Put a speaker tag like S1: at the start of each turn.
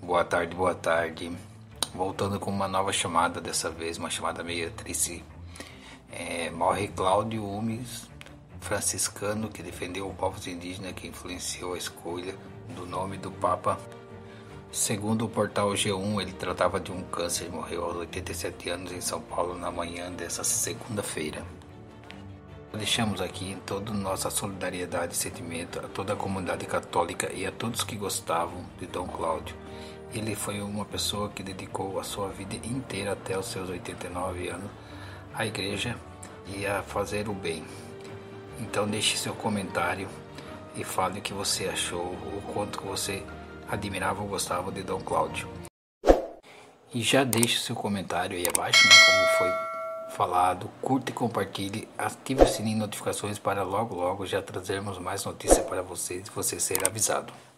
S1: Boa tarde, boa tarde. Voltando com uma nova chamada, dessa vez uma chamada meio triste. Morre Cláudio Umes, franciscano que defendeu os povos indígenas, que influenciou a escolha do nome do Papa. Segundo o portal G1, ele tratava de um câncer e morreu aos 87 anos em São Paulo na manhã dessa segunda-feira. Deixamos aqui toda nossa solidariedade e sentimento a toda a comunidade católica e a todos que gostavam de Dom Cláudio. Ele foi uma pessoa que dedicou a sua vida inteira até os seus 89 anos à igreja e a fazer o bem. Então deixe seu comentário e fale o que você achou, o quanto você admirava ou gostava de Dom Cláudio. E já deixe seu comentário aí abaixo, como foi falado, curta e compartilhe, ative o sininho de notificações para logo já trazermos mais notícias para vocês e você ser avisado.